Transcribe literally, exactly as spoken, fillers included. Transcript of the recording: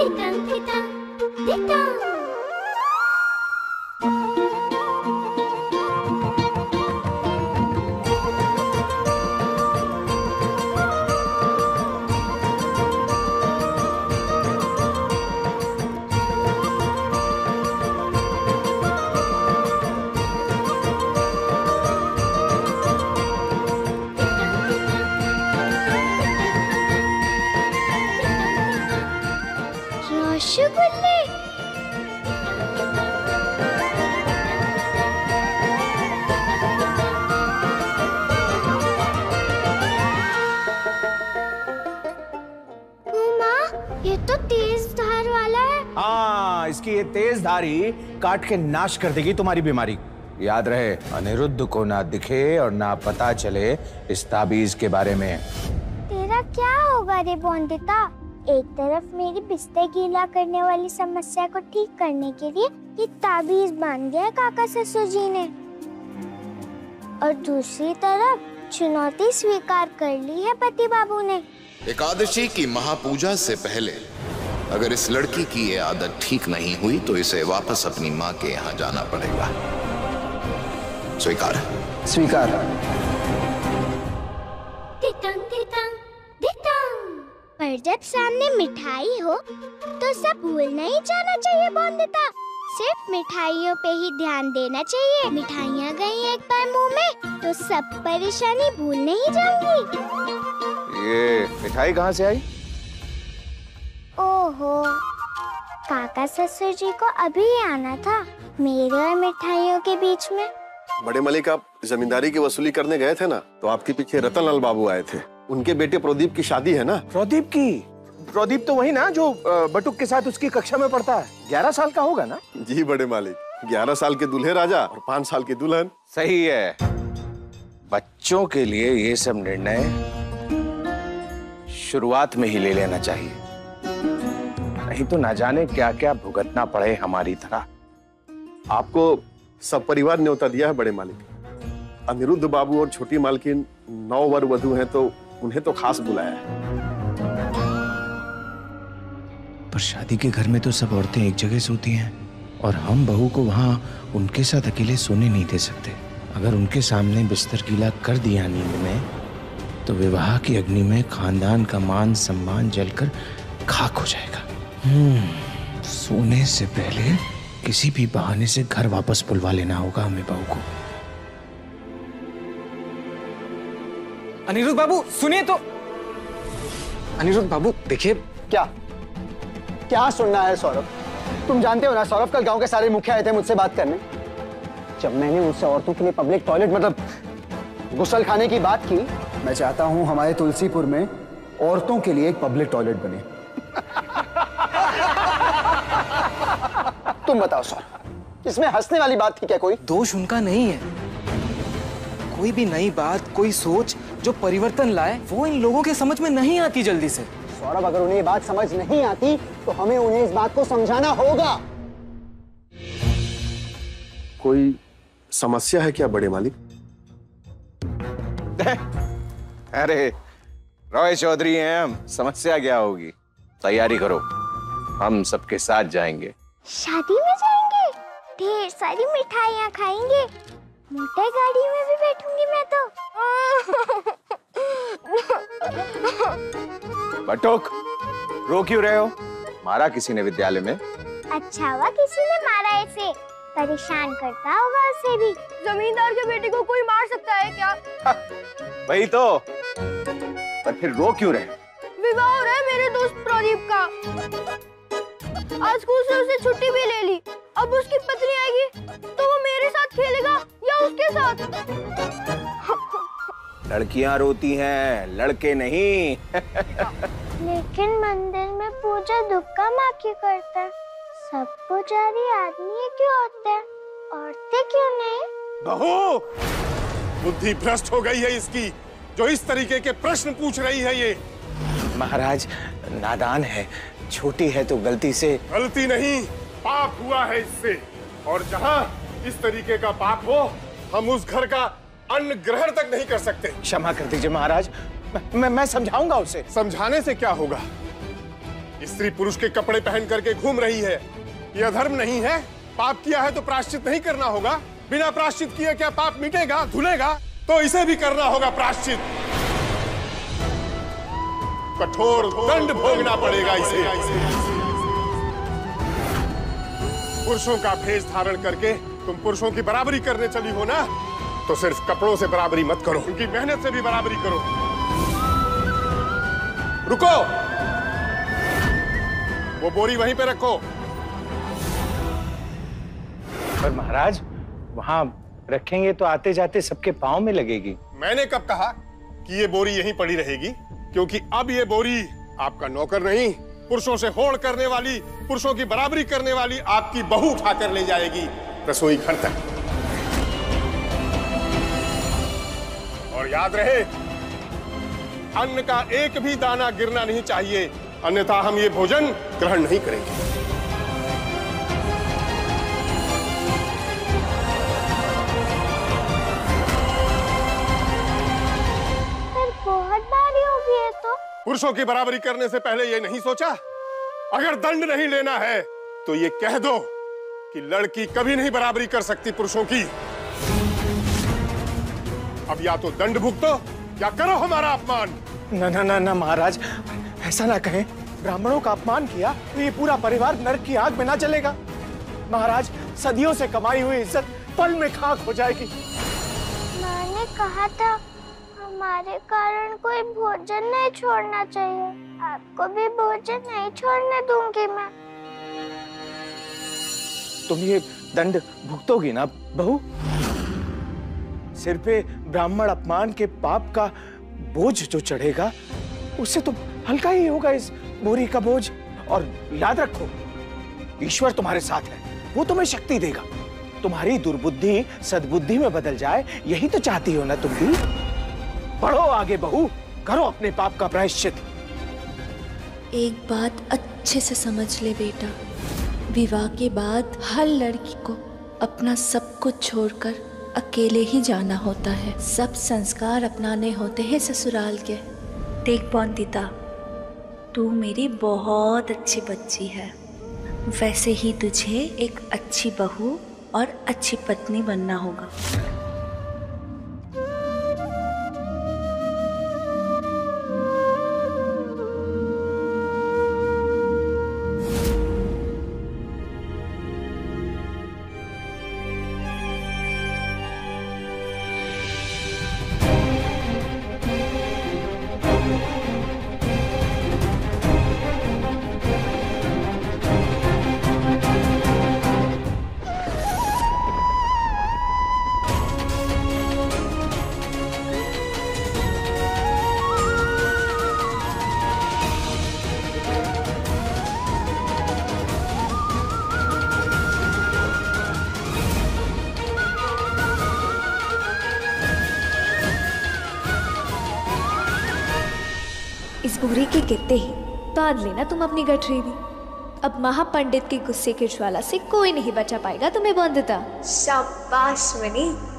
रसगुल्ले। ये तो तेज धार वाला है। हाँ, इसकी ये तेज धारी काट के नाश कर देगी तुम्हारी बीमारी। याद रहे, अनिरुद्ध को ना दिखे और ना पता चले इस ताबीज के बारे में। तेरा क्या होगा रे बोंदिता? एक तरफ मेरी पिस्ते गीला करने वाली समस्या को ठीक करने के लिए ये ताबीज बांध दिया काका ससुर जी ने, और दूसरी तरफ चुनौती स्वीकार कर ली है पति बाबू ने। एकादशी की महापूजा से पहले अगर इस लड़की की ये आदत ठीक नहीं हुई तो इसे वापस अपनी माँ के यहाँ जाना पड़ेगा। स्वीकार? स्वीकार। तितंग तितंग तितंग। पर जब सामने मिठाई हो तो सब भूल नहीं जाना चाहिए बोंदिता। सिर्फ मिठाइयों पे ही ध्यान देना चाहिए। मिठाइयाँ गई एक बार मुंह में तो सब परेशानी भूल नहीं जाऊंगी। ये मिठाई कहाँ से आई? ओहो, काका ससुर जी को अभी आना था मेरे और मिठाइयों के बीच में। बड़े मलिक, आप जमींदारी की वसूली करने गए थे ना, तो आपके पीछे रतनलाल बाबू आए थे। उनके बेटे प्रदीप की शादी है ना। प्रदीप की? प्रदीप तो वही ना जो बटुक के साथ उसकी कक्षा में पढ़ता है। ग्यारह साल का होगा ना? जी बड़े मालिक, ग्यारह साल के दूल्हे राजा और पाँच साल की दुल्हन। सही है। बच्चों के लिए ये सब निर्णय शुरुआत में ही ले लेना चाहिए, नहीं तो ना जाने क्या क्या भुगतना पड़े हमारी तरह। आपको सब परिवार न्योता दिया है बड़े मालिक। अनिरुद्ध बाबू और छोटी मालकिन नौ वर वधू हैं, तो उन्हें तो खास बुलाया है। पर शादी के घर में तो सब औरतें एक जगह सोती हैं और हम बहू को वहां उनके साथ अकेले सोने नहीं दे सकते। अगर उनके सामने बिस्तर गीला कर दिया नींद में तो विवाह की अग्नि में खानदान का मान सम्मान जलकर खाक हो जाएगा। हम्म, सोने से पहले किसी भी बहाने से घर वापस बुलवा लेना होगा हमें बहू को। अनिरुद्ध बाबू सुनिए तो। अनिरुद्ध बाबू देखिए। क्या क्या सुनना है सौरभ? तुम जानते हो ना सौरभ, कल गांव के सारे मुखिया आए थे मुझसे बात करने। जब मैंने उनसे औरतों के लिए पब्लिक टॉयलेट मतलब गुसल खाने की बात की, मैं चाहता हूं हमारे तुलसीपुर में औरतों के लिए एक पब्लिक टॉयलेट बने। तुम बताओ सौरभ, इसमें हंसने वाली बात थी क्या? कोई दोष उनका नहीं है। कोई भी नई बात, कोई सोच जो परिवर्तन लाए, वो इन लोगों के समझ में नहीं आती जल्दी से। सौरभ, अगर उन्हें ये बात समझ नहीं आती तो हमें उन्हें इस बात को समझाना होगा। कोई समस्या है क्या बड़े मालिक? अरे रॉय चौधरी हैं हम, समस्या क्या होगी? तैयारी करो, हम सबके साथ जाएंगे। शादी में जाएंगे? ढेर सारी मिठाइयाँ खाएंगे। मोटर गाड़ी में भी बैठूंगी मैं तो। बटुक, रो क्यों रहे हो? मारा किसी ने विद्यालय में? अच्छा हुआ किसी ने मारा इसे, परेशान करता होगा उसे भी। जमींदार के बेटे को कोई मार सकता है क्या? वही तो। पर फिर रो क्यों रहे? विवाह हो रहा है मेरे दोस्त प्रदीप का। आज स्कूल से उसे छुट्टी भी ले ली। अब उसकी पत्नी आएगी तो वो मेरे साथ खेलेगा या उसके साथ? लड़कियां रोती हैं, लड़के नहीं। लेकिन मंदिर में पूजा दुर्गा माँ की करता है। सब पुजारी आदमी क्यों होते हैं, औरतें क्यों नहीं? बहू, बुद्धि भ्रष्ट हो गई है इसकी, जो इस तरीके के प्रश्न पूछ रही है। ये महाराज नादान है, छोटी है तो गलती से। गलती नहीं, पाप हुआ है इससे। और जहाँ इस तरीके का पाप हो, हम उस घर का अन्न ग्रहण तक नहीं कर सकते। क्षमा कर दीजिए महाराज, मैं मैं समझाऊंगा उसे। समझाने से क्या होगा? स्त्री पुरुष के कपड़े पहन करके घूम रही है, यह धर्म नहीं है। पाप किया है तो प्रायश्चित नहीं करना होगा? बिना प्रायश्चित किए क्या पाप मिटेगा, धुलेगा? तो इसे भी करना होगा प्रायश्चित। कठोर दंड भोगना पड़ेगा इसे। पुरुषों का भेष धारण करके तुम पुरुषों की बराबरी करने चली हो ना, तो सिर्फ कपड़ों से बराबरी मत करो, उनकी मेहनत से भी बराबरी करो। रुको, वो बोरी वहीं पे रखो। पर महाराज, वहां रखेंगे तो आते जाते सबके पांव में लगेगी। मैंने कब कहा कि ये बोरी यहीं पड़ी रहेगी? क्योंकि अब ये बोरी आपका नौकर नहीं, पुरुषों से होड़ करने वाली, पुरुषों की बराबरी करने वाली आपकी बहू उठाकर ले जाएगी रसोई घर तक। और याद रहे, अन्न का एक भी दाना गिरना नहीं चाहिए, अन्यथा हम ये भोजन ग्रहण नहीं करेंगे। बहुत भारी हो गई है तो। पुरुषों की बराबरी करने से पहले ये नहीं सोचा? अगर दंड नहीं लेना है तो ये कह दो कि लड़की कभी नहीं बराबरी कर सकती पुरुषों की। अब या तो दंड भुगतो या करो हमारा अपमान। ना ना ना ना महाराज, ऐसा ना कहें। ब्राह्मणों का अपमान किया तो ये पूरा परिवार नरक की आग में ना चलेगा। महाराज, सदियों से कमाई हुई इज्जत पल में खाक हो जाएगी। माँ ने कहा था हमारे कारण कोई भोजन नहीं छोड़ना चाहिए। आपको भी भोजन नहीं छोड़ने दूंगी मैं। तुम ये दंड भुगतोगी ना बहू? सिर पे ब्राह्मण अपमान के पाप का बोझ जो चढ़ेगा, उससे तो हल्का ही होगा इस बोरी का बोझ। और याद रखो, ईश्वर तुम्हारे साथ है, वो तुम्हें शक्ति देगा। तुम्हारी दुर्बुद्धि सद्बुद्धि में बदल जाए, यही तो चाहती हो ना तुम भी? बढ़ो आगे बहू, करो अपने पाप का प्रायश्चित। एक बात अच्छे से समझ ले बेटा, विवाह के बाद हर लड़की को अपना सब कुछ छोड़कर अकेले ही जाना होता है। सब संस्कार अपनाने होते हैं ससुराल के। देख बंदिता, तू मेरी बहुत अच्छी बच्ची है, वैसे ही तुझे एक अच्छी बहू और अच्छी पत्नी बनना होगा। इस बुरी के गिरते ही बांध लेना तुम अपनी गठरी भी। अब महापंडित के गुस्से की ज्वाला से कोई नहीं बचा पाएगा तुम्हें बंदिता। शाबाश मनी।